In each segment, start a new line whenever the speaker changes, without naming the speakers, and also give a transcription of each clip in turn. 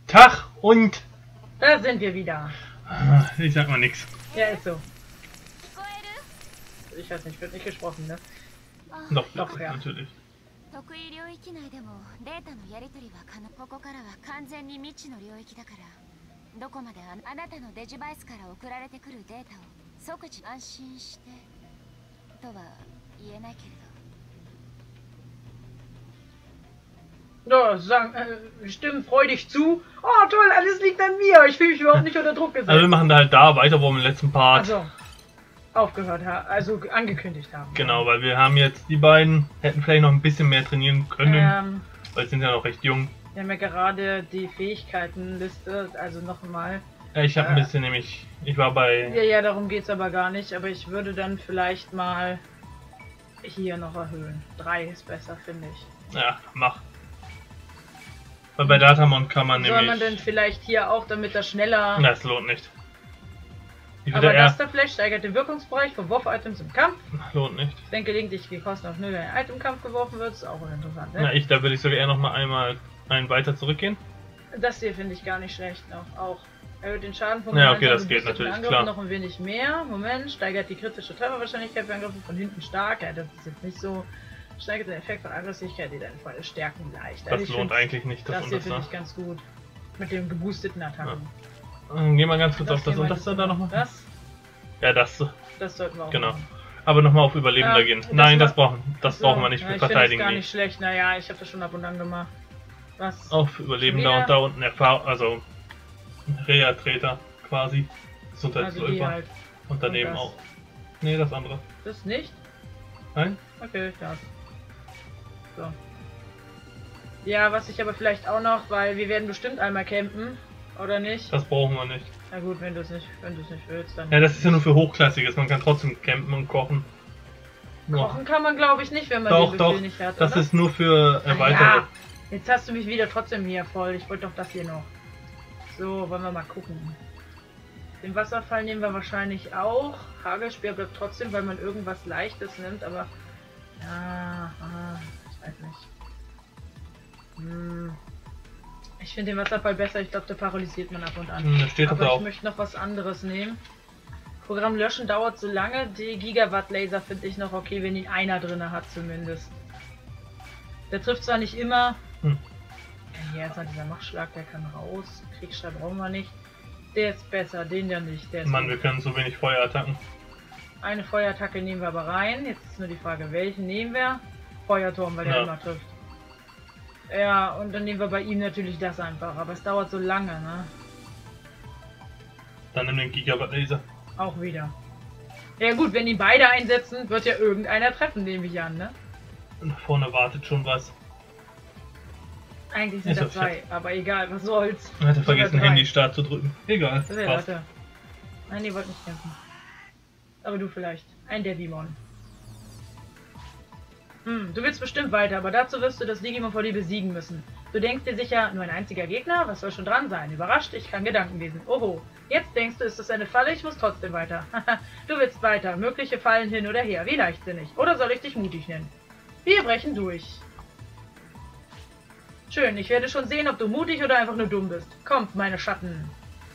Tag und...
Da sind wir wieder.
Ich sag mal nix.
Ja, ist so. Ich weiß nicht, wird nicht gesprochen, ne?
Doch, ja. Natürlich.
得意領域内でもデータのやり取りは可能。ここからは完全に未知の領域だから、どこまであなたのデジバイスから送られてくるデータを即時安心してとは言えないけれど。
Ja, sagen, stimmen freudig zu. Oh toll, alles liegt an mir. Ich fühle mich überhaupt nicht unter Druck gesetzt.
Also wir machen halt da weiter, wo wir im letzten Part
aufgehört haben, also angekündigt haben.
Genau, weil wir haben jetzt die beiden, hätten vielleicht noch ein bisschen mehr trainieren können, weil sie sind ja noch recht jung.
Wir haben ja gerade die Fähigkeitenliste, also nochmal.
Ich habe ein bisschen nämlich, ich war bei...
Ja, darum geht es aber gar nicht, aber ich würde dann vielleicht mal hier noch erhöhen. 3 ist besser, finde ich.
Ja, mach. Weil bei Datamon kann man nämlich...
Soll man denn vielleicht hier auch, damit das schneller...
Das lohnt nicht.
Aber Duster Flash steigert den Wirkungsbereich von Wurf-Items im Kampf.
Lohnt nicht.
Ich denke, gelegentlich die Kosten auf 0 in ein Itemkampf geworfen wird, ist auch interessant. Ne?
Na, da würde ich sogar eher noch mal einen weiter zurückgehen.
Das hier finde ich gar nicht schlecht noch. Auch erhöht den Schaden von
ja, okay, das geht natürlich,
Angriffen
klar.
noch ein wenig mehr. Moment, steigert die kritische Trefferwahrscheinlichkeit bei Angriffen von hinten stark. Ja, das ist jetzt nicht so. Steigert den Effekt von Aggressivität, die deine Freunde stärken leicht.
Das lohnt eigentlich nicht.
Das hier finde ich ganz gut. Mit dem geboosteten Attacken.
Ja. Gehen wir ganz kurz auf das Unterste da nochmal.
Das?
Ja, das
sollten wir auch
genau.
machen.
Aber nochmal auf Überlebender gehen. Nein, das brauchen wir nicht.
Ja,
Wir verteidigen
das gar nicht schlecht. Naja, ich habe das schon ab und an gemacht. Was?
Auf Überlebender und da unten Erfahrung, also Reha-Treter quasi. Gesundheitsläufer.
Halt.
Und daneben auch. Nee, das andere.
Das nicht?
Nein?
Okay, das. So. Ja, was ich aber vielleicht auch noch, weil wir werden bestimmt einmal campen, oder nicht?
Das brauchen wir nicht.
Na gut, wenn du es nicht willst, dann...
Ja, das ist ja nur für Hochklassiges, man kann trotzdem campen und kochen.
Kochen kann man glaube ich nicht, wenn man den Befehl nicht hat,
das
oder?
ist nur für Erweiterung.
Ja, jetzt hast du mich wieder trotzdem hier voll, ich wollte doch das hier noch. So, wollen wir mal gucken. Den Wasserfall nehmen wir wahrscheinlich auch. Hagelspeer bleibt trotzdem, weil man irgendwas Leichtes nimmt, aber... Ja, ich weiß nicht. Ich finde den Wasserfall besser, ich glaube, da paralysiert man ab und an.
Da steht
aber
auch.
Ich möchte noch was anderes nehmen. Programm löschen dauert so lange. Die Gigawatt Laser finde ich noch okay, wenn ihn einer drin hat zumindest. Der trifft zwar nicht immer. Ja, hier ist halt dieser Machschlag, der kann raus. Kriegsschlag brauchen wir nicht. Der ist besser, den ja nicht. Der ist
Mann, wir können so wenig Feuerattacken.
Eine Feuerattacke nehmen wir aber rein. Jetzt ist nur die Frage, welchen nehmen wir? Feuerturm, weil der immer trifft. Ja, und dann nehmen wir bei ihm natürlich das einfach, aber es dauert so lange, ne?
Dann nimm den Gigawatt Laser.
Auch wieder. Ja gut, wenn die beide einsetzen, wird ja irgendeiner treffen, nehme ich an, ne?
Und vorne wartet schon was.
Eigentlich sind da 2, aber egal, was soll's.
Ich hatte vergessen, Handy-Start zu drücken. Egal.
Ja, warte. Nein, die wollten nicht kämpfen. Aber du vielleicht. Ein Devimon. Du willst bestimmt weiter, aber dazu wirst du das Digimon vor dir besiegen müssen. Du denkst dir sicher, nur ein einziger Gegner? Was soll schon dran sein? Überrascht, ich kann Gedanken lesen. Oho, jetzt denkst du, ist das eine Falle? Ich muss trotzdem weiter. Du willst weiter. Mögliche Fallen hin oder her. Wie leichtsinnig. Oder soll ich dich mutig nennen? Wir brechen durch. Schön, ich werde schon sehen, ob du mutig oder einfach nur dumm bist. Kommt, meine Schatten.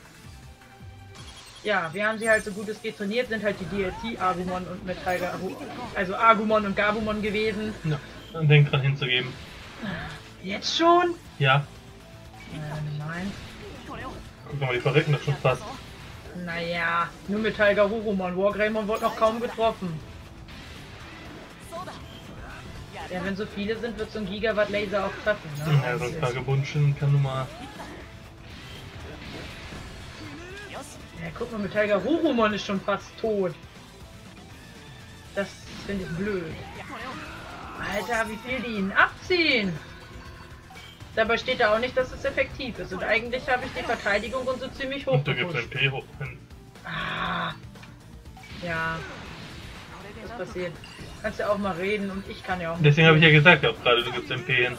Ja, wir haben sie halt so gut es geht trainiert, sind halt die DLC Agumon und Metall, also Agumon und Gabumon gewesen.
Ja, dann denk dran hinzugeben.
Jetzt schon?
Ja.
Nein.
Guck mal, die verrecken das schon fast.
Naja, nur Metall Garurumon. Wargreymon wurde noch kaum getroffen. Ja, wenn so viele sind, wird so ein Gigawatt Laser auch treffen, ne?
Ja, so ein Tagebunschen kann nun mal...
Ja, guck mal, Metall Garurumon ist schon fast tot. Das finde ich blöd. Alter, wie viel die ihn abziehen! Dabei steht da auch nicht, dass es effektiv ist. Und eigentlich habe ich die Verteidigung und so ziemlich hoch.
Und da gibt es ein P hoch hin.
Ah. Ja. Was passiert? Kannst ja auch mal reden und ich kann ja auch.
Deswegen habe ich ja gesagt, auch gerade, du gibst MP hin.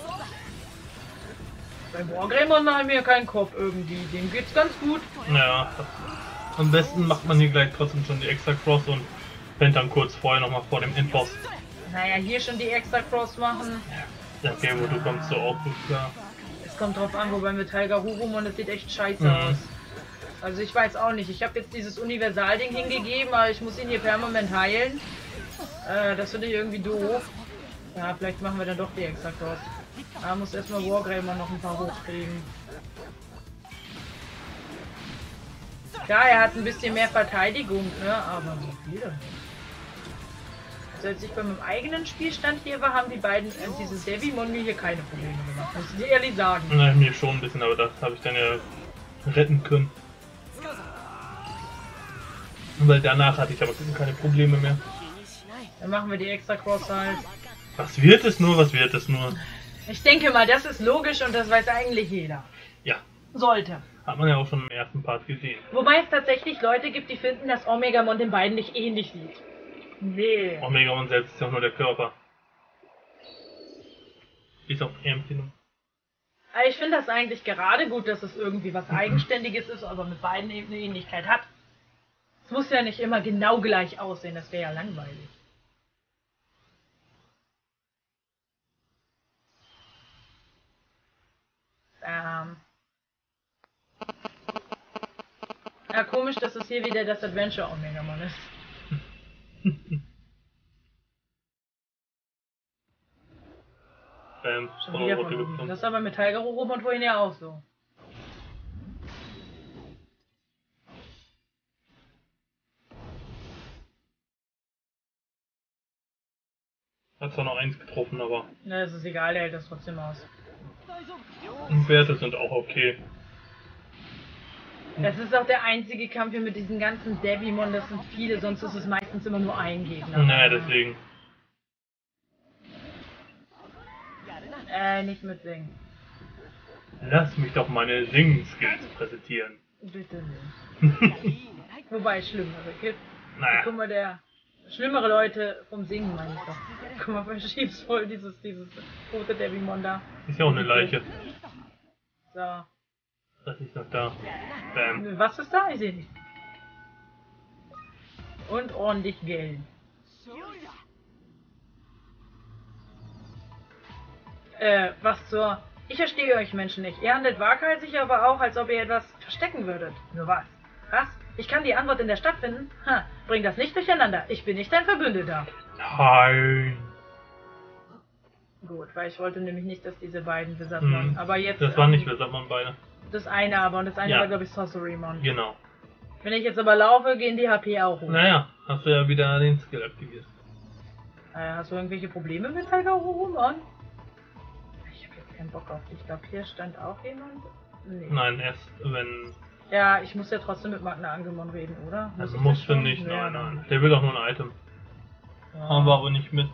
Bei Wargreymon mache ich mir keinen Kopf irgendwie. Dem geht's ganz gut.
Ja. Am besten macht man hier gleich trotzdem schon die Extra Cross und rennt dann kurz vorher nochmal vor dem Endboss.
Naja, hier schon die Extra Cross machen.
Ja, okay, wo du kommst so auch gut klar.
Es kommt drauf an, wobei mit Taigarurumon, das sieht echt scheiße aus. Also ich weiß auch nicht. Ich habe jetzt dieses Universal-Ding hingegeben, aber ich muss ihn hier permanent heilen. Das finde ich irgendwie doof. Ja, vielleicht machen wir dann doch die Extra-Cross. Da muss erstmal Wargreymon noch ein paar hochkriegen. Ja, er hat ein bisschen mehr Verteidigung, ne? Aber so viele. Also als ich bei meinem eigenen Spielstand hier war, haben die beiden, dieses Devimon mir hier keine Probleme gemacht. Muss ich ehrlich sagen.
Nein, mir schon ein bisschen, aber das habe ich dann ja retten können. Weil danach hatte ich aber keine Probleme mehr.
Dann machen wir die Extra-Cross halt.
Was wird es nur, was wird es nur?
Ich denke mal, das ist logisch und das weiß eigentlich jeder.
Ja.
Sollte.
Hat man ja auch schon im ersten Part gesehen.
Wobei es tatsächlich Leute gibt, die finden, dass Omegamon den beiden nicht ähnlich sieht. Nee.
Omegamon selbst ist ja auch nur der Körper. Ist auch Empfindung.
Aber ich finde das eigentlich gerade gut, dass es irgendwie was Eigenständiges ist, aber mit beiden eben eine Ähnlichkeit hat. Es muss ja nicht immer genau gleich aussehen, das wäre ja langweilig. Ja, komisch, dass es hier wieder das Adventure Omegamon ist. Schon wieder von das ist aber mit Taigarurumon vorhin ja auch so.
Hat zwar noch eins getroffen, aber...
Na, es ist egal, der hält das trotzdem aus.
Und Werte sind auch okay.
Das ist auch der einzige Kampf hier mit diesen ganzen Devimon, das sind viele, sonst ist es meistens immer nur ein Gegner.
Naja, deswegen.
Nicht mitsingen.
Lass mich doch meine Singen-Skills präsentieren.
Bitte nicht. Wobei es Schlimmere gibt.
Naja.
Guck mal, der schlimmere Leute vom Singen, meine ich doch. Guck mal, verschiebst voll dieses rote Devimon da.
Ist ja auch eine Leiche.
So.
Das ist noch da. Bam.
Was ist da? Ich sehe nicht. Und ordentlich Geld. Was zur... Ich verstehe euch Menschen nicht. Ihr handelt waghalsig, aber auch, als ob ihr etwas verstecken würdet. Nur was? Was? Ich kann die Antwort in der Stadt finden? Ha, bring das nicht durcheinander. Ich bin nicht dein Verbündeter.
Nein.
Gut, weil ich wollte nämlich nicht, dass diese beiden Visatmon... Aber jetzt...
Das waren nicht Visatmon beide.
Das eine aber und das eine
Ja.
war, glaube ich, Sorcerymon.
Genau.
Wenn ich jetzt aber laufe, gehen die HP auch hoch.
Naja, hast du ja wieder den Skill aktiviert.
Hast du irgendwelche Probleme mit Taigarurumon? Ich habe jetzt keinen Bock auf dich. Ich glaube, hier stand auch jemand. Nee.
Nein, erst wenn...
Ja, ich muss ja trotzdem mit Magna Angemon reden, oder?
Also
ich
musst
das
du
schon?
nicht,
Ja,
nein, nein. Der will doch nur ein Item.
Ja.
Haben wir aber nicht mit.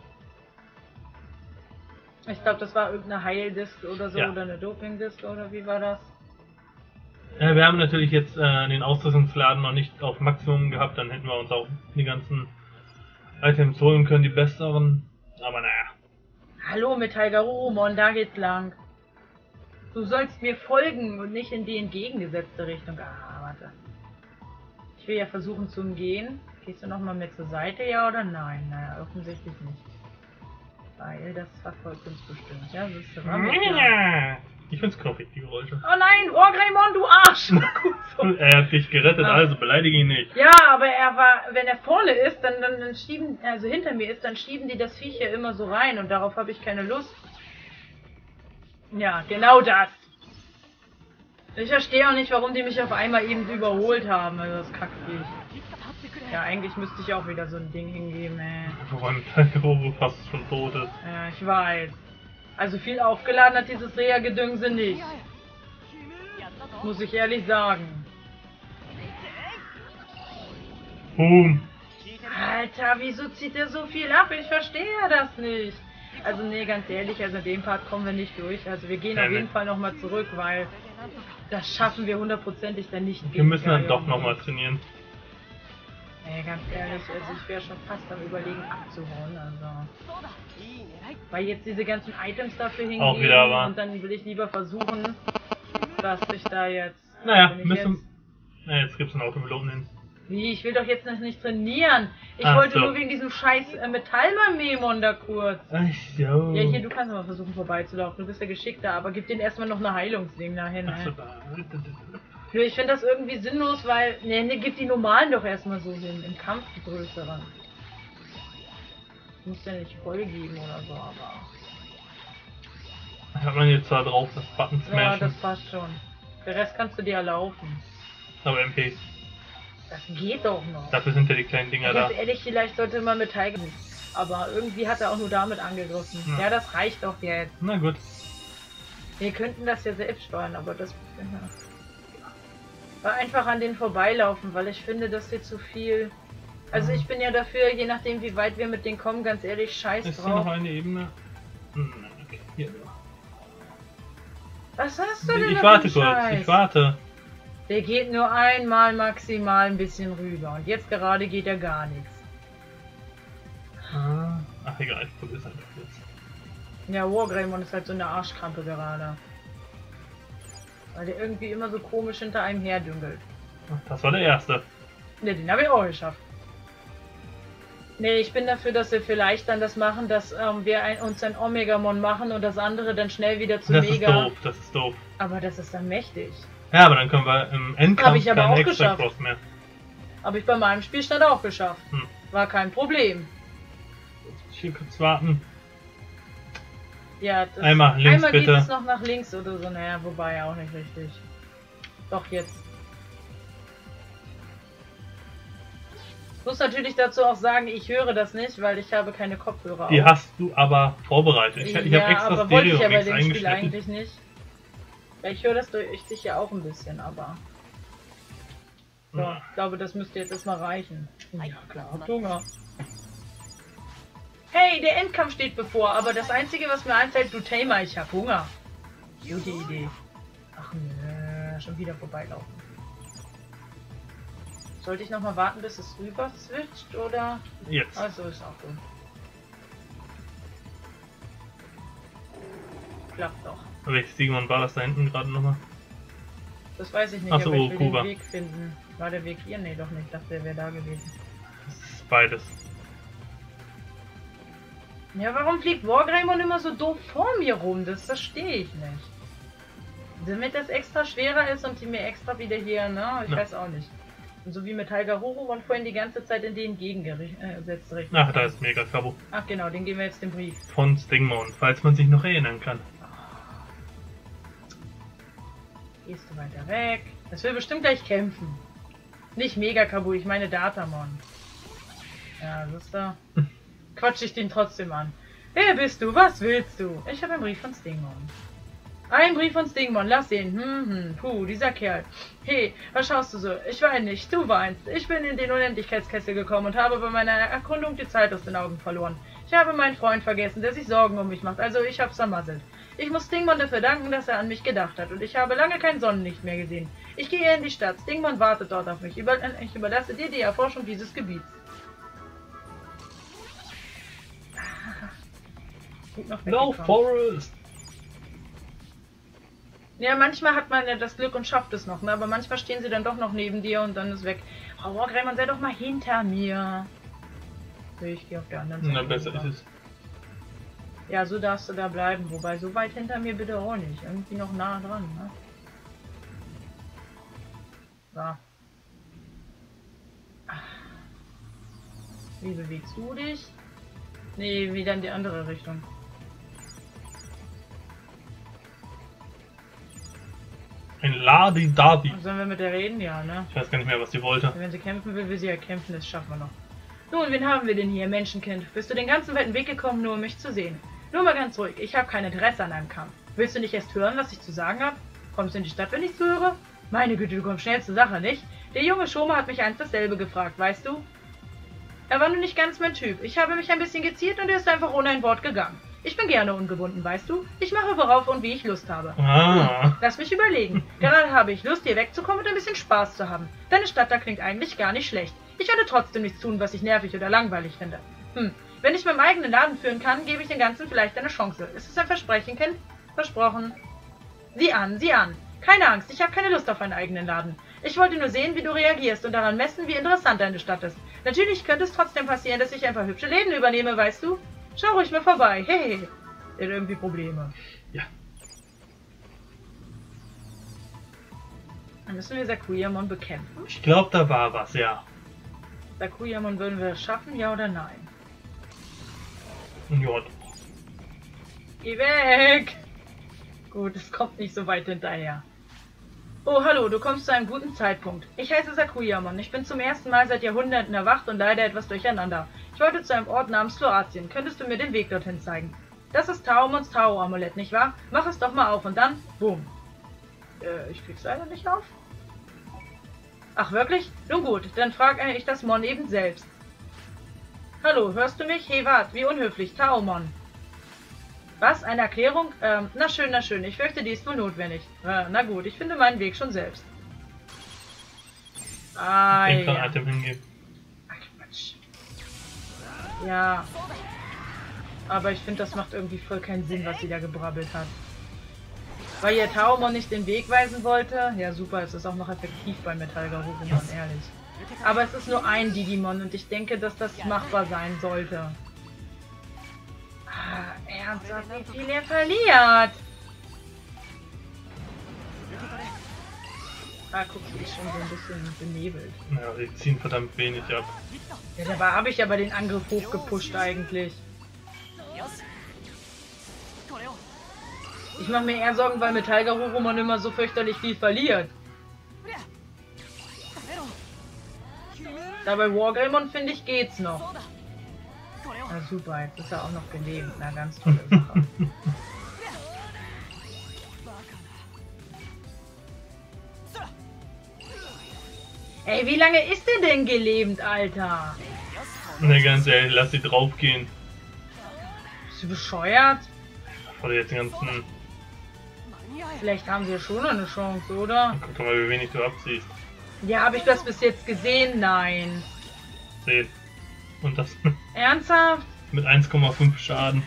Ich glaube, das war irgendeine Heildisk oder so,
Ja.
oder eine Dopingdisk, oder wie war das?
Wir haben natürlich jetzt den Ausrüstungsladen noch nicht auf Maximum gehabt, dann hätten wir uns auch die ganzen Items holen können, die besseren. Aber naja.
Hallo mit Taigarurumon, da geht's lang. Du sollst mir folgen und nicht in die entgegengesetzte Richtung. Ah, warte. Ich will ja versuchen zu umgehen. Gehst du nochmal mit zur Seite, ja oder nein? Naja, offensichtlich nicht. Weil das verfolgt uns bestimmt. Ja, das ist ja klar.
Ich find's knuffig, die Geräusche.
Oh nein, Wargreymon, du Arsch! Gut so.
Er hat dich gerettet, also beleidige ihn nicht.
Ja, aber er war, wenn er vorne ist, dann schieben, also hinter mir ist, dann schieben die das Viech ja immer so rein und darauf habe ich keine Lust. Ja, genau das. Ich verstehe auch nicht, warum die mich auf einmal eben überholt haben, also das Kackviech. Ja, eigentlich müsste ich auch wieder so ein Ding hingeben, ey.
Wobei Taigaruru fast schon tot ist.
Ja, ich weiß. Also viel aufgeladen hat dieses Reha-Gedönse nicht. Muss ich ehrlich sagen.
Boom.
Alter, wieso zieht er so viel ab? Ich verstehe das nicht. Also nee, ganz ehrlich, also in dem Part kommen wir nicht durch. Also wir gehen auf jeden Fall nochmal zurück, weil das schaffen wir hundertprozentig dann nicht.
Wir müssen dann doch nochmal trainieren.
Nee, ganz ehrlich, also ich wäre schon fast am Überlegen abzuhauen, also. Weil jetzt diese ganzen Items dafür
Auch wieder
hingehen
wahr.
und dann will ich lieber versuchen, dass ich da jetzt...
Naja,
wenn ich
müssen... Na, jetzt gibt's einen Autopiloten hin.
Wie? Ich will doch jetzt nicht trainieren. Ich
Ach
wollte
so.
nur wegen diesem scheiß Metallmamemon da kurz.
Ach so.
Ja, hier, du kannst mal versuchen vorbeizulaufen. Du bist ja geschickter, aber gib den erstmal noch eine Heilungsding dahin.
Ach so,
Nö, ich finde das irgendwie sinnlos, weil... Ne, gib die normalen doch erstmal so hin. Im Kampf die größeren. Muss ja nicht voll geben oder so, aber...
Hat man jetzt zwar drauf, das Button
Ja,
smashen.
das passt schon. Der Rest kannst du dir erlaufen.
Aber MP.
Das geht doch noch.
Dafür sind ja die kleinen Dinger da.
Ganz ehrlich, vielleicht sollte man mit Tiger... Aber irgendwie hat er auch nur damit angegriffen.
Ja.
Ja, das reicht doch jetzt.
Na gut.
Wir könnten das ja selbst steuern, aber das... War einfach an den vorbeilaufen, weil ich finde, dass hier zu viel... Also ich bin ja dafür, je nachdem wie weit wir mit denen kommen, ganz ehrlich, scheiß
Ist hier noch
drauf.
eine Ebene? Okay, hier.
Was hast du denn
Ich
da
warte
für einen
kurz,
Scheiß?
ich warte.
Der geht nur einmal maximal ein bisschen rüber und jetzt gerade geht er gar nichts.
Ach egal, ich probiere es einfach jetzt.
Ja, Wargreymon ist halt so eine Arschkrampe gerade. Weil der irgendwie immer so komisch hinter einem herdüngelt.
Ach, das war der erste.
Ne, den habe ich auch geschafft. Ne, ich bin dafür, dass wir vielleicht dann das machen, dass wir uns ein Omegamon machen und das andere dann schnell wieder zu
Das
Mega.
ist doof, das ist doof.
Aber das ist dann mächtig.
Ja, aber dann können wir im
Hab
Endkampf
ich aber
keinen
auch
extra
geschafft.
Cross mehr.
Habe ich bei meinem Spielstand auch geschafft.
Hm.
War kein Problem.
Jetzt muss ich hier kurz warten.
Ja, das
Einmal links,
einmal
bitte.
geht es noch nach links oder so. Naja, wobei auch nicht richtig. Doch, jetzt. Ich muss natürlich dazu auch sagen, ich höre das nicht, weil ich habe keine Kopfhörer
Die
auf.
hast du aber vorbereitet. Ich habe extra
aber wollte ich ja bei
Stereo-Mix
dem Spiel
eingeschnitten.
eigentlich nicht. Ja, ich höre das durch dich ja auch ein bisschen, aber... So,
Ja.
ich glaube, das müsste jetzt erstmal reichen. Ja, klar, hab Hunger. Hey, der Endkampf steht bevor, aber das Einzige, was mir einfällt, du Tamer, ich hab Hunger. Gute Idee. Ach nö, schon wieder vorbeilaufen. Sollte ich noch mal warten, bis es rüber switcht, oder?
Jetzt.
Also ist auch gut. Klappt doch.
Welches Digimon war das da hinten gerade nochmal?
Das weiß ich nicht,
Ach so,
aber ich will
Kuba.
den Weg finden. War der Weg hier? Nee, doch nicht. Ich dachte, der wäre da gewesen.
Das ist beides.
Ja, warum fliegt Wargreymon immer so doof vor mir rum? Das verstehe ich nicht. Damit das extra schwerer ist und die mir extra wieder hier, ne? Ich
Ja.
weiß auch nicht. Und so wie mit Tiger Horomon vorhin die ganze Zeit in den entgegengesetzt Richtung.
Ach, da ist Mega Kabo.
Ach genau, den geben wir jetzt den Brief.
Von Stingmon, falls man sich noch erinnern kann.
Gehst du weiter weg? Das will bestimmt gleich kämpfen. Nicht Mega Kabu, ich meine Datamon. Ja, siehst du? Quatsch ich den trotzdem an. Wer bist du? Was willst du? Ich habe einen Brief von Stingmon. Ein Brief von Stingmon, lass ihn. Puh, dieser Kerl. Hey, was schaust du so? Ich weine nicht, du weinst. Ich bin in den Unendlichkeitskessel gekommen und habe bei meiner Erkundung die Zeit aus den Augen verloren. Ich habe meinen Freund vergessen, der sich Sorgen um mich macht, also ich hab's vermasselt. Ich muss Stingmon dafür danken, dass er an mich gedacht hat und ich habe lange kein Sonnenlicht mehr gesehen. Ich gehe in die Stadt, Stingmon wartet dort auf mich. Ich überlasse dir die Erforschung dieses Gebiets. Gut noch
No
weggekommen.
Forest!
Ja, manchmal hat man ja das Glück und schafft es noch, ne? Aber manchmal stehen sie dann doch noch neben dir und dann ist weg. Oh, Wargreymon, sei doch mal hinter mir. Ich gehe auf der anderen Seite.
Na, besser
rüber.
ist es.
Ja, so darfst du da bleiben. Wobei, so weit hinter mir bitte auch nicht. Irgendwie noch nah dran, ne? So. Wie bewegst du dich? Nee, wieder in die andere Richtung.
Ein Ladi-Dabi.
Sollen wir mit der reden? Ja, ne?
Ich weiß gar nicht mehr, was sie wollte.
Wenn sie kämpfen will, will sie ja kämpfen, das schaffen wir noch. Nun, wen haben wir denn hier, Menschenkind? Bist du den ganzen weiten Weg gekommen, nur um mich zu sehen? Nur mal ganz ruhig, ich habe kein Interesse an einem Kampf. Willst du nicht erst hören, was ich zu sagen habe? Kommst du in die Stadt, wenn ich zuhöre? Meine Güte, du kommst schnell zur Sache, nicht? Der junge Schoma hat mich einst dasselbe gefragt, weißt du? Er war nur nicht ganz mein Typ. Ich habe mich ein bisschen geziert und er ist einfach ohne ein Wort gegangen. Ich bin gerne ungebunden, weißt du? Ich mache worauf und wie ich Lust habe.
Ah.
Lass mich überlegen. Gerade habe ich Lust, hier wegzukommen und ein bisschen Spaß zu haben. Deine Stadt da klingt eigentlich gar nicht schlecht. Ich werde trotzdem nichts tun, was ich nervig oder langweilig finde. Wenn ich meinen eigenen Laden führen kann, gebe ich den Ganzen vielleicht eine Chance. Ist es ein Versprechen, Kind? Versprochen. Sieh an, sieh an. Keine Angst, ich habe keine Lust auf einen eigenen Laden. Ich wollte nur sehen, wie du reagierst und daran messen, wie interessant deine Stadt ist. Natürlich könnte es trotzdem passieren, dass ich ein paar hübsche Läden übernehme, weißt du? Schau ruhig mal vorbei. Hey, der hat irgendwie Probleme.
Ja.
Dann müssen wir Sakuyamon bekämpfen.
Ich glaube, da war was, ja.
Sakuyamon würden wir es schaffen, ja oder nein?
Ja.
Geh weg! Gut, es kommt nicht so weit hinterher. Oh, hallo, du kommst zu einem guten Zeitpunkt. Ich heiße Sakuyamon. Ich bin zum ersten Mal seit Jahrhunderten erwacht und leider etwas durcheinander. Ich wollte zu einem Ort namens Kroatien. Könntest du mir den Weg dorthin zeigen? Das ist Taomons Tao-Amulett, nicht wahr? Mach es doch mal auf und dann... Boom. Ich krieg's leider nicht auf. Ach, wirklich? Nun gut, dann frage ich das Mon eben selbst. Hallo, hörst du mich? Hey, wart, wie unhöflich. Taomon. Was? Eine Erklärung? Na schön, na schön. Ich fürchte, die ist wohl notwendig. Na gut, ich finde meinen Weg schon selbst. Ah,
Ich kann
ja.
Item hingeben.
Ach, Quatsch. Ja. Aber ich finde, das macht irgendwie voll keinen Sinn, was sie da gebrabbelt hat. Weil ihr Taomon nicht den Weg weisen wollte? Ja, super, es ist auch noch effektiv bei Metallgarurumon, ehrlich. Aber es ist nur ein Digimon und ich denke, dass das machbar sein sollte. Ah, ernsthaft, wie viel er verliert. Ah, guck, sie ist schon so ein bisschen benebelt.
Naja, die ziehen verdammt wenig ab.
Ja, dabei habe ich aber den Angriff hochgepusht eigentlich. Ich mache mir eher Sorgen, weil Metallgarurumon immer so fürchterlich viel verliert. Dabei Wargreymon, finde ich, geht's noch. Na super, jetzt ist er auch noch belebt. Na, ganz tolle Sache. Ey, wie lange ist der denn gelebt, Alter?
Ne, ganz ehrlich, lass sie draufgehen.
Bist du bescheuert?
Oder jetzt den ganzen...
Vielleicht haben sie ja schon noch eine Chance, oder?
Guck mal, wie wenig du abziehst.
Ja, habe ich das bis jetzt gesehen? Nein.
10. Und das
Ernsthaft?
mit 1,5 Schaden.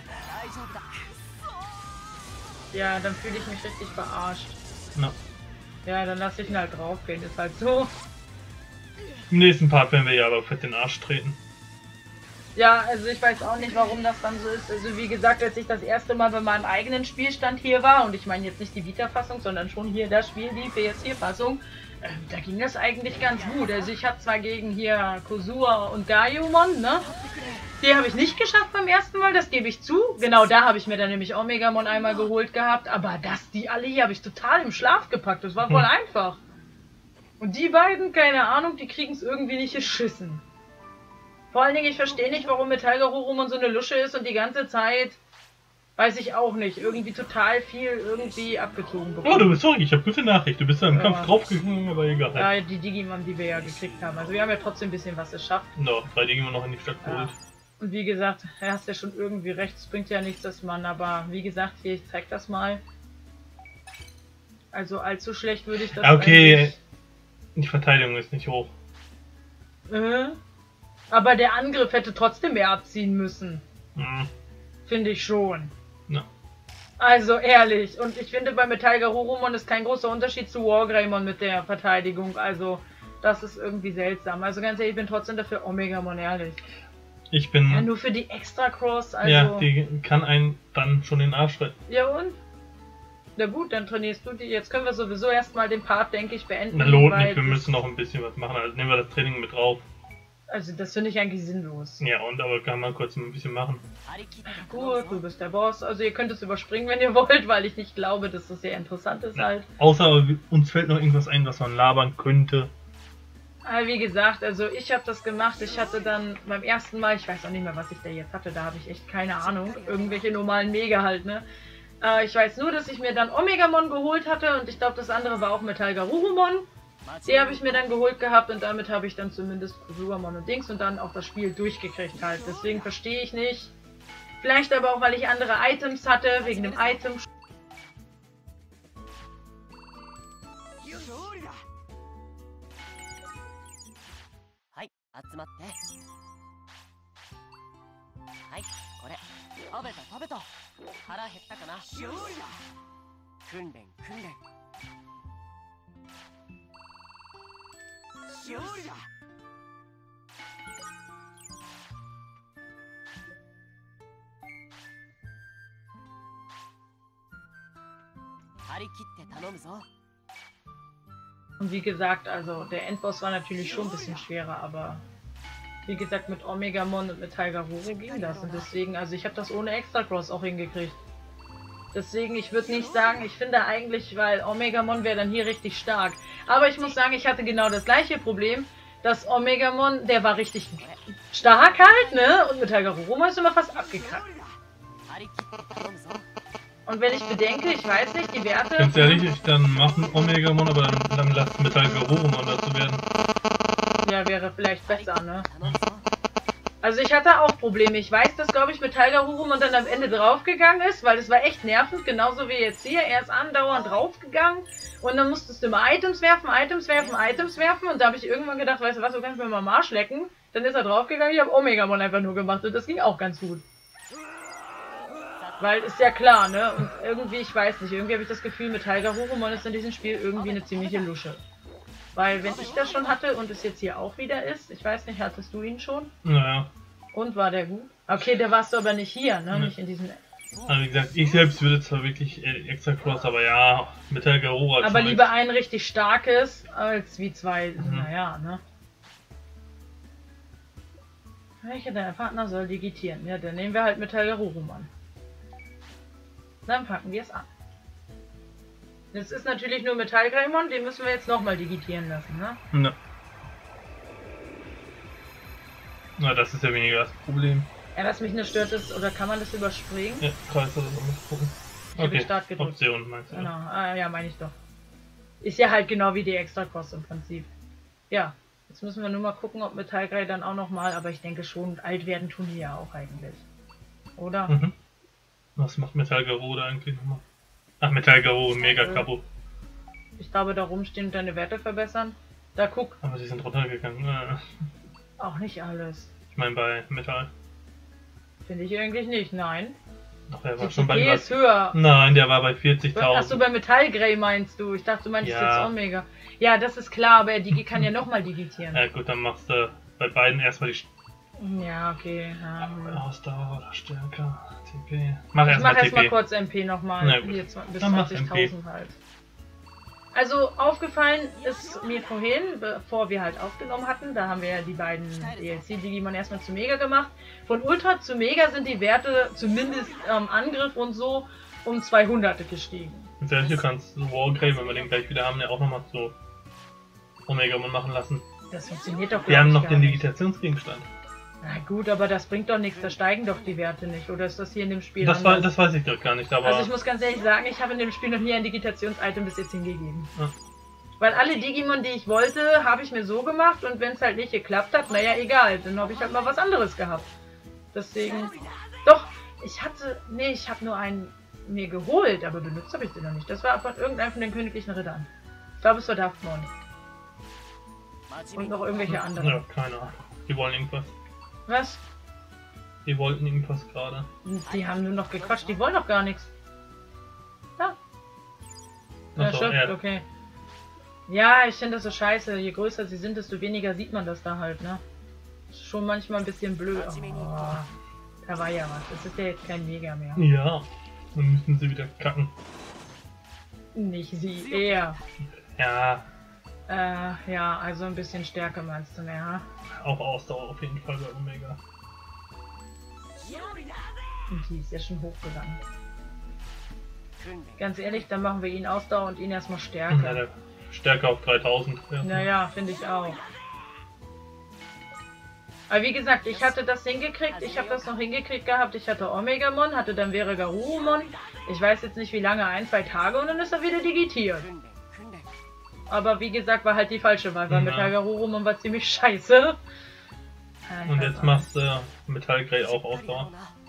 Ja, dann fühle ich mich richtig verarscht.
Na.
Ja, dann lasse ich ihn halt draufgehen, ist halt so.
Im nächsten Part werden wir ja aber fett den Arsch treten.
Ja, also ich weiß auch nicht, warum das dann so ist. Also wie gesagt, als ich das erste Mal bei meinem eigenen Spielstand hier war, und ich meine jetzt nicht die Vita-Fassung, sondern schon hier das Spiel, die PS4-Fassung, da ging das eigentlich ganz gut. Also ich habe zwar gegen hier Kosua und Gaiumon, ne? Die habe ich nicht geschafft beim ersten Mal, das gebe ich zu. Genau, da habe ich mir dann nämlich Omegamon einmal geholt gehabt, aber die alle hier habe ich total im Schlaf gepackt. Das war voll einfach. Und die beiden, keine Ahnung, die kriegen es irgendwie nicht geschissen. Vor allen Dingen, ich verstehe nicht, warum Metallgarurumon so eine Lusche ist und die ganze Zeit, weiß ich auch nicht, irgendwie total viel irgendwie abgezogen bekommt.
Oh, du bist zurück, ich habe gute Nachricht. Du bist da im Kampf draufgegangen, aber egal.
Ja, die Digimon, die wir ja gekriegt haben. Also wir haben ja trotzdem ein bisschen was geschafft.
No, 3 Digimon noch in die Stadt geholt.
Und wie gesagt, du hast ja schon irgendwie recht, es bringt ja nichts, dass man, aber wie gesagt, hier, ich zeig das mal. Also allzu schlecht würde ich das
Okay,
eigentlich...
die Verteidigung ist nicht hoch.
Aber der Angriff hätte trotzdem mehr abziehen müssen.
Hm.
Finde ich schon.
Ja.
Also ehrlich, und ich finde bei Metallgarurumon ist kein großer Unterschied zu Wargreymon mit der Verteidigung, also das ist irgendwie seltsam. Also ganz ehrlich, ich bin trotzdem dafür Omegamon, ehrlich.
Ich bin...
Ja, nur für die Extra-Cross, also...
Ja, die kann einen dann schon den Arsch retten.
Ja und? Na gut, dann trainierst du die. Jetzt können wir sowieso erstmal den Part, denke ich, beenden.
Na, lohnt nicht, wir müssen noch ein bisschen was machen, also nehmen wir das Training mit drauf.
Also das finde ich eigentlich sinnlos.
Ja, und aber kann man kurz ein bisschen machen.
Gut, du bist der Boss. Also ihr könnt es überspringen, wenn ihr wollt, weil ich nicht glaube, dass das sehr interessant ist halt.
Außer uns fällt noch irgendwas ein, was man labern könnte.
Aber wie gesagt, also ich habe das gemacht. Ich hatte dann beim ersten Mal, ich weiß auch nicht mehr, was ich da jetzt hatte, da habe ich echt keine Ahnung. Irgendwelche normalen Mega halt, ne? Ich weiß nur, dass ich mir dann Omegamon geholt hatte und ich glaube, das andere war auch Metallgarurumon. Die habe ich mir dann geholt gehabt und damit habe ich dann zumindest Kosuamon und Dings und dann auch das Spiel durchgekriegt halt. Deswegen verstehe ich nicht. Vielleicht aber auch, weil ich andere Items hatte, wegen dem Item. Und wie gesagt, also der Endboss war natürlich schon ein bisschen schwerer, aber wie gesagt, mit Omegamon und mit Taigaruru ging das. Und deswegen, also ich habe das ohne Extra-Cross auch hingekriegt. Deswegen, ich würde nicht sagen, ich finde eigentlich, weil Omegamon wäre dann hier richtig stark. Aber ich muss sagen, ich hatte genau das gleiche Problem, dass Omegamon, der war richtig stark halt, ne? Und mit Taigaruru ist immer fast abgekackt. Und wenn ich bedenke, ich weiß nicht, die Werte...
Ganz ehrlich, dann machen Omegamon, aber dann lasst Metall Garurumon dazu werden.
Ja, wäre vielleicht besser, ne? Also ich hatte auch Probleme. Ich weiß, dass, glaube ich, Metall Garurumon dann am Ende draufgegangen ist, weil es war echt nervend, genauso wie jetzt hier. Er ist andauernd draufgegangen und dann musstest du immer Items werfen, Items werfen, Items werfen und da habe ich irgendwann gedacht, weißt du was, du kannst mir mal am Arsch lecken. Dann ist er draufgegangen, ich habe Omegamon einfach nur gemacht und das ging auch ganz gut. Weil, ist ja klar, ne? Und irgendwie, ich weiß nicht, irgendwie habe ich das Gefühl, Metall Garurumon ist in diesem Spiel irgendwie eine ziemliche Lusche. Weil, wenn ich das schon hatte und es jetzt hier auch wieder ist, ich weiß nicht, hattest du ihn schon?
Naja.
Und, war der gut? Okay, der warst du aber nicht hier, ne?
Ja.
Nicht in diesem...
Also wie gesagt, ich selbst würde zwar wirklich extra Cross, aber ja, Metall Garuru hat
Aber
schon
lieber ein richtig starkes, als wie zwei, naja, ne? Welcher deiner Partner soll digitieren? Ja, dann nehmen wir halt Metall Garurumon. Dann packen wir es an. Das ist natürlich nur Metall-Greymon, den müssen wir jetzt nochmal digitieren lassen, ne?
Ja. Na, das ist ja weniger das Problem.
Ja, was mich nur stört ist, oder kann man das überspringen?
Ja, Kreis oder so, mal gucken.
Ich habe
Okay,
Start gedrückt.
Option meinst du?
Genau, ja, meine ich doch. Ist ja halt genau wie die Extra-Kost im Prinzip. Ja, jetzt müssen wir nur mal gucken, ob Metallgrey dann auch nochmal, aber ich denke schon, alt werden tun die ja auch eigentlich. Oder?
Mhm. Was macht Metall Garuru da eigentlich nochmal? Ach, Metall Garuru, mega kaputt.
Ich glaube, da rumstehen und deine Werte verbessern. Da guck.
Aber sie sind runtergegangen.
Auch nicht alles.
Ich meine bei Metall.
Finde ich eigentlich nicht, nein.
Doch, er war
Die
schon bei
CP
was.
ist höher.
Nein, der war bei 40.000.
Achso, bei Metallgrey meinst du? Ich dachte, du meinst
Ja.
jetzt Omega. Ja, das ist klar, aber Digi kann ja nochmal digitieren.
Ja gut, dann machst du bei beiden erstmal die
Ja, okay.
Ausdauer oder Stärke. TP. Mach
Ich
erstmal
mach
TP.
erstmal kurz MP nochmal.
Na gut.
Hier bis
Dann mach
20.000 halt. Also aufgefallen ist mir vorhin, bevor wir halt aufgenommen hatten, da haben wir ja die beiden DLC-Digimon erstmal zu Mega gemacht. Von Ultra zu Mega sind die Werte zumindest Angriff und so um 200 gestiegen.
Und du kannst Wargrave, wenn wir den gleich wieder haben, ja auch nochmal so Omegamon machen lassen.
Das funktioniert doch
Wir haben noch
gar
den
nicht.
Digitationsgegenstand.
Na gut, aber das bringt doch nichts, da steigen doch die Werte nicht. Oder ist das hier in dem Spiel
Das
anders?
weiß ich doch gar nicht, aber...
Also ich muss ganz ehrlich sagen, ich habe in dem Spiel noch nie ein Digitations-Item bis jetzt hingegeben.
Ja.
Weil alle Digimon, die ich wollte, habe ich mir so gemacht und wenn es halt nicht geklappt hat, naja, egal, dann habe ich halt mal was anderes gehabt. Deswegen... Doch, ich habe nur einen mir geholt, aber benutzt habe ich den noch nicht. Das war von irgendeinem von den königlichen Rittern. Ich glaube, es war Daftmon. Und noch irgendwelche anderen.
Ja, keine Ahnung. Die wollen irgendwas.
Was?
Die wollten irgendwas gerade.
Die haben nur noch gequatscht, die wollen doch gar nichts. Ja. Ja,
Achso,
stimmt,
ja.
okay. Ja, ich finde das so scheiße. Je größer sie sind, desto weniger sieht man das da halt, ne? Ist schon manchmal ein bisschen blöd. Oh, da war ja was. Das ist ja jetzt kein Mega mehr.
Ja, dann müssen sie wieder kacken.
Nicht sie, er.
Ja,
Ja, also ein bisschen Stärke meinst du mehr, ha?
auch Ausdauer auf jeden Fall bei Omega.
Und die ist ja schon hochgegangen. Ganz ehrlich, dann machen wir ihn Ausdauer und ihn erstmal
Ja,
Stärke.
der Stärke auf 3000. Ja.
Naja, finde ich auch. Aber wie gesagt, ich hatte das hingekriegt, ich habe das noch hingekriegt gehabt, ich hatte Omegamon, hatte dann wäre Garurumon. Ich weiß jetzt nicht wie lange, 1-2 Tage und dann ist er wieder digitiert. Aber wie gesagt, war halt die falsche Wahl, weil mit Garurumon war ziemlich scheiße.
Und jetzt machst du Metallgrey auch Ausdauer.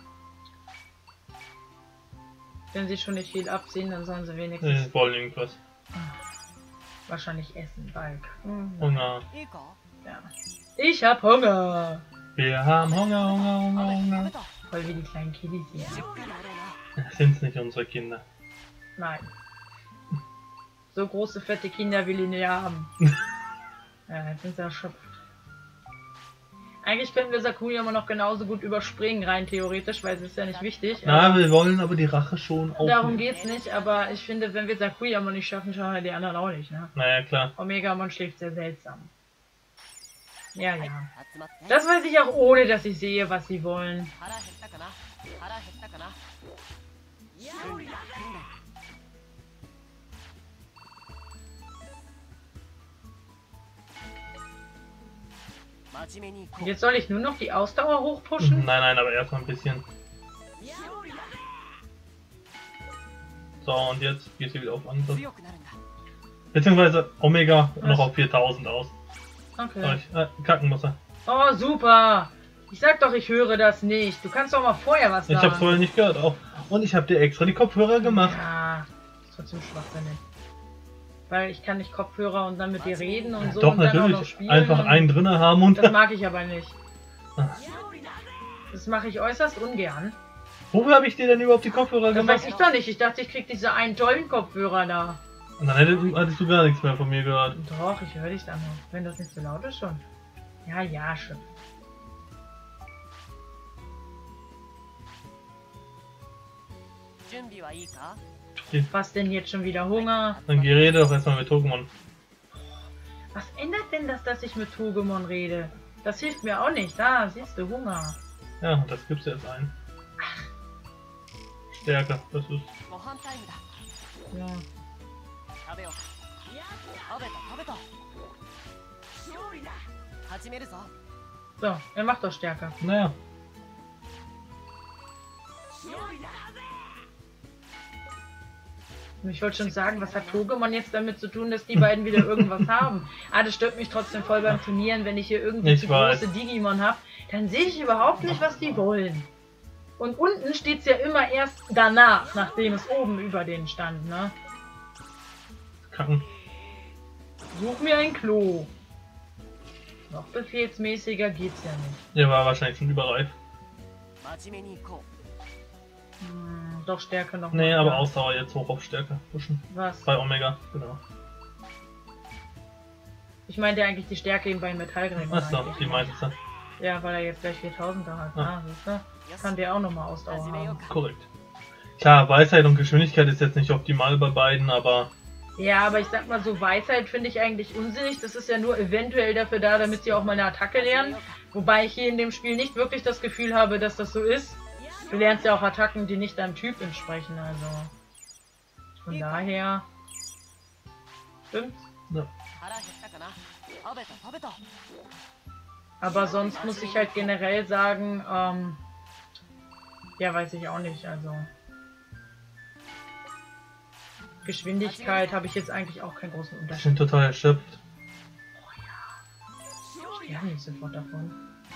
Wenn sie schon nicht viel abziehen, dann sollen sie wenigstens
Wollen irgendwas.
wahrscheinlich essen, Balk.
Hunger.
Ja. Ich hab Hunger.
Wir haben Hunger, Hunger, Hunger, Hunger.
Voll wie die kleinen Kiddies hier.
Sind's nicht unsere Kinder.
Nein. So große, fette Kinder will ich nicht haben. Ja, jetzt sind sie erschöpft. Eigentlich können wir Sakuya immer noch genauso gut überspringen, rein theoretisch, weil es ist ja nicht wichtig.
Na, wir wollen aber die Rache schon aufnehmen.
Darum geht's nicht, aber ich finde, wenn wir Sakuya mal nicht schaffen, schaffen wir die anderen auch nicht, ne?
Naja, klar.
Omegamon schläft sehr seltsam. Ja, ja. Das weiß ich auch ohne, dass ich sehe, was sie wollen. Jetzt soll ich nur noch die Ausdauer hochpushen?
Nein, aber erstmal ein bisschen. So, und jetzt gehst du wieder auf Angriff. Beziehungsweise Omega noch auf 4000 aus.
Okay.
Kacken muss er.
Oh, super! Ich sag doch, ich höre das nicht. Du kannst doch mal vorher was sagen.
Ich hab's vorher nicht gehört auch. Und ich hab dir extra die Kopfhörer gemacht.
Ja, ist trotzdem schwachsinnig. Weil ich kann nicht Kopfhörer und dann mit dir reden und so
Doch,
und dann auch noch
natürlich.
spielen.
Einfach einen drinne haben und...
Das mag ich aber nicht. Das mache ich äußerst ungern.
Wofür habe ich dir denn überhaupt die Kopfhörer
Das
gemacht?
weiß ich doch nicht. Ich dachte, ich krieg diese einen tollen Kopfhörer da.
Und dann hättest du gar nichts mehr von mir gehört.
Doch, ich höre dich dann noch. Wenn das nicht so laut ist schon. Ja, ja, schon. Was denn jetzt schon wieder Hunger?
Dann rede doch erstmal mit Pokémon.
Was ändert denn das, dass ich mit Togemon rede? Das hilft mir auch nicht. Da, siehst du, Hunger.
Ja, das gibt's jetzt ein. Stärke, das ist...
Ja. So, er macht doch stärker.
Naja.
Ich wollte schon sagen, was hat Togemon jetzt damit zu tun, dass die beiden wieder irgendwas haben? Ah, das stört mich trotzdem voll beim Turnieren, wenn ich hier irgendwie zu große Digimon habe, dann sehe ich überhaupt nicht, was die wollen. Und unten steht es ja immer erst danach, nachdem es oben über denen stand, ne?
Kacken.
Such mir ein Klo. Noch befehlsmäßiger geht's ja nicht.
Der war wahrscheinlich schon überreif.
Doch Stärke noch.
Nee,
mal,
aber
ja.
Ausdauer jetzt hoch auf Stärke pushen.
Was?
Bei Omega, genau.
Ich meinte eigentlich die Stärke eben bei Metallgräber.
Achso, die meintest du.
Ja, weil er jetzt gleich 4000 da hat. Ah, siehst du? Kann der auch nochmal Ausdauer haben.
Korrekt. Klar, Weisheit und Geschwindigkeit ist jetzt nicht optimal bei beiden, aber...
Ja, aber ich sag mal so, Weisheit finde ich eigentlich unsinnig. Das ist ja nur eventuell dafür da, damit sie auch mal eine Attacke lernen. Wobei ich hier in dem Spiel nicht wirklich das Gefühl habe, dass das so ist. Du lernst ja auch Attacken, die nicht deinem Typ entsprechen, also... Von daher... Stimmt's?
Ja.
Aber sonst muss ich halt generell sagen, ja, weiß ich auch nicht, also... Geschwindigkeit habe ich jetzt eigentlich auch keinen großen
Ich
Unterschied.
bin total erschöpft.
Ich sterbe nicht sofort davon.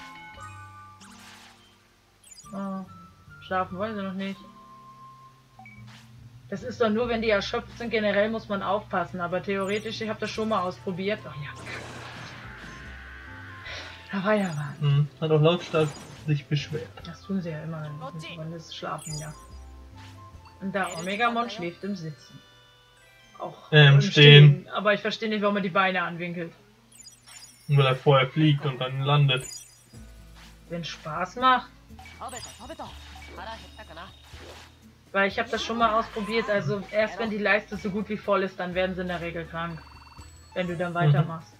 Oh, schlafen wollen sie noch nicht. Das ist doch nur, wenn die erschöpft sind. Generell muss man aufpassen, aber theoretisch, ich habe das schon mal ausprobiert. Oh ja. Da war ja was.
Hat auch lautstark sich beschwert.
Das tun sie ja immer, wenn sie schlafen, ja. Und der Omegamon schläft im Sitzen. Auch im
Stehen.
Aber ich verstehe nicht, warum er die Beine anwinkelt.
Weil er vorher fliegt und dann landet.
Wenn Spaß macht. Weil ich habe das schon mal ausprobiert, also erst wenn die Leiste so gut wie voll ist, dann werden sie in der Regel krank. Wenn du dann weitermachst.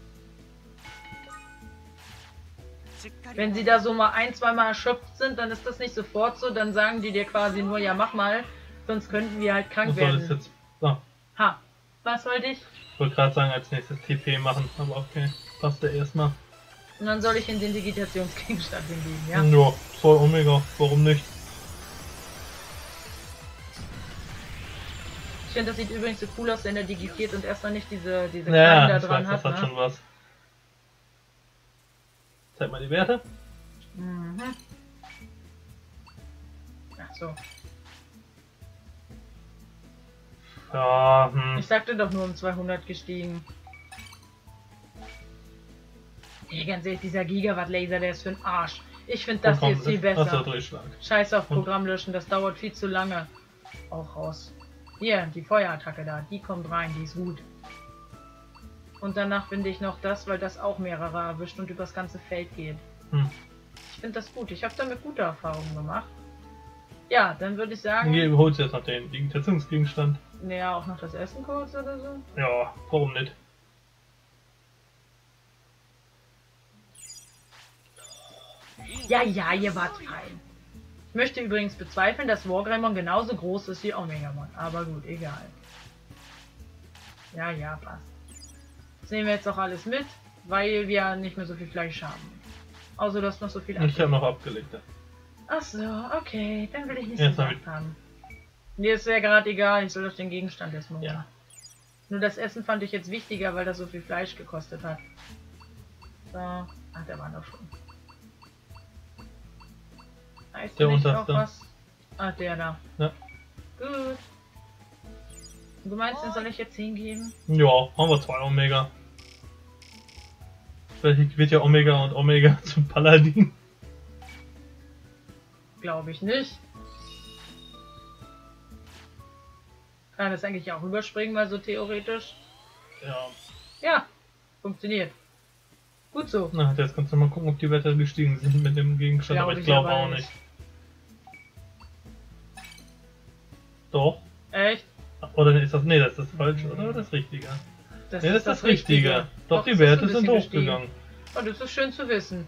Wenn sie da so mal ein-, zweimal erschöpft sind, dann ist das nicht sofort so, dann sagen die dir quasi nur, ja mach mal, sonst könnten wir halt krank
Was soll
werden.
das jetzt? So.
Ha, was wollte ich?
Ich wollte gerade sagen, als nächstes TP machen, aber okay. Passt ja erstmal.
Und dann soll ich in den Digitationsgegenstand hingehen, ja?
Ja, voll Omega, warum nicht?
Ich finde, das sieht übrigens so cool aus, wenn er digitiert und erstmal nicht diese
Ja,
Kleinen da
ich
dran
weiß, das
hat.
hat
Ne?
schon was. Zeig mal die Werte.
Mhm. Ach so.
Ja,
Ich sagte doch nur um 200 gestiegen. Hey, ganz ehrlich, dieser Gigawatt-Laser, der ist für den Arsch. Ich finde das hier viel besser.
Achso, Durchschlag.
Scheiß auf Programm löschen, das dauert viel zu lange. Auch raus. Hier, die Feuerattacke da, die kommt rein, die ist gut. Und danach finde ich noch das, weil das auch mehrere erwischt und übers ganze Feld geht. Ich finde das gut. Ich habe damit gute Erfahrungen gemacht. Ja, dann würde ich sagen...
Hier holst du jetzt noch den Digitationsgegenstand.
Naja, auch noch das Essen kurz oder so.
Ja, warum nicht?
Ja, ihr wart fein. Ich möchte übrigens bezweifeln, dass Wargreymon genauso groß ist wie Omegamon. Aber gut, egal. Ja, passt. Das nehmen wir jetzt auch alles mit, weil wir nicht mehr so viel Fleisch haben. Außer dass noch so viel
Ich habe noch abgelegt.
Ach so, okay, dann will ich nicht
Jetzt
so
hab
gesagt haben. Mir ist ja gerade egal, ich soll doch den Gegenstand erstmal holen.
Ja.
Nur das Essen fand ich jetzt wichtiger, weil das so viel Fleisch gekostet hat. So, ach, der war noch schon. Heißt
Der
nicht
unterste.
auch was? Ah, der da.
Ja.
Gut. Du meinst, den soll ich jetzt hingeben?
Ja, haben wir 2 Omega. Vielleicht wird ja Omega und Omega zum Paladin.
Glaube ich nicht. Kann das eigentlich auch überspringen, mal so theoretisch?
Ja.
Ja, funktioniert. Gut so.
Na, jetzt kannst du mal gucken, ob die Werte gestiegen sind mit dem Gegenstand, aber ich glaube auch nicht. Doch.
Echt?
Oder ist das. Nee, das ist falsch, oder? Das Richtige.
Das
Nee, das ist das Richtige. Doch, die Werte sind hochgegangen.
Oh, das ist schön zu wissen.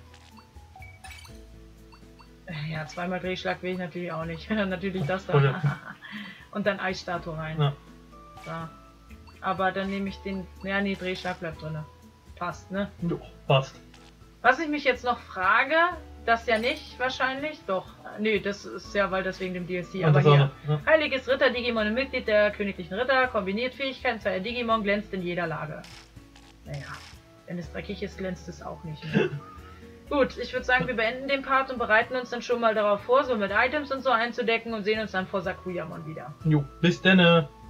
Ja, zweimal Drehschlag will ich natürlich auch nicht. Natürlich das da. Und dann Eisstatue rein.
Ja.
So. Aber dann nehme ich den... Ja, nee, Drehschlag bleibt drin. Passt, ne?
Jo, passt.
Was ich mich jetzt noch frage, das ja nicht wahrscheinlich, doch. Nee, das ist ja, weil das wegen dem DLC,
Und
aber
das auch
hier.
noch, ja.
Heiliges Ritter-Digimon und Mitglied der Königlichen Ritter, kombiniert Fähigkeiten zweier Digimon, glänzt in jeder Lage. Naja, wenn es dreckig ist, glänzt es auch nicht mehr. Gut, ich würde sagen, wir beenden den Part und bereiten uns dann schon mal darauf vor, so mit Items und so einzudecken und sehen uns dann vor Sakuyamon wieder.
Jo, bis denne.